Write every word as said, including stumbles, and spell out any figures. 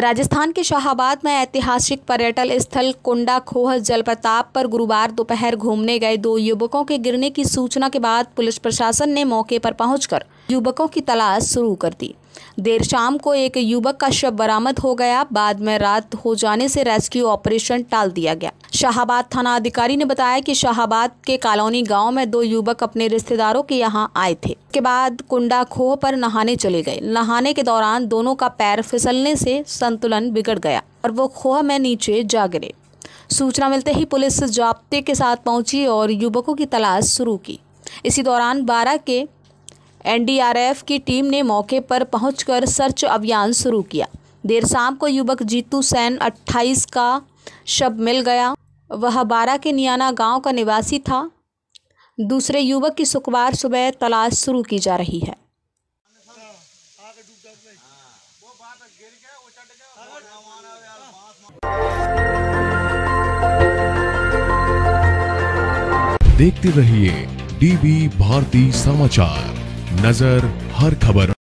राजस्थान के शाहाबाद में ऐतिहासिक पर्यटन स्थल कुंडा खोह जलप्रपात पर गुरुवार दोपहर घूमने गए दो युवकों के गिरने की सूचना के बाद पुलिस प्रशासन ने मौके पर पहुंचकर युवकों की तलाश शुरू कर दी। देर शाम को एक युवक का शव बरामद हो गया। बाद में रात हो जाने से रेस्क्यू ऑपरेशन टाल दिया गया। शाहाबाद थाना अधिकारी ने बताया कि शाहाबाद के कॉलोनी गांव में दो युवक अपने रिश्तेदारों के यहां आए थे। के बाद कुंडा खोह पर नहाने चले गए। नहाने के दौरान दोनों का पैर फिसलने से संतुलन बिगड़ गया और वो खोह में नीचे जा गिरे। सूचना मिलते ही पुलिस जाब्ते के साथ पहुंची और युवकों की तलाश शुरू की। इसी दौरान बारह के एन डी आर एफ की टीम ने मौके पर पहुंचकर सर्च अभियान शुरू किया। देर शाम को युवक जीतू सैन अट्ठाईस का शव मिल गया। वह बारह के नियाना गांव का निवासी था। दूसरे युवक की शुक्रवार सुबह तलाश शुरू की जा रही है। देखते रहिए डी बी भारती समाचार, नजर हर खबर।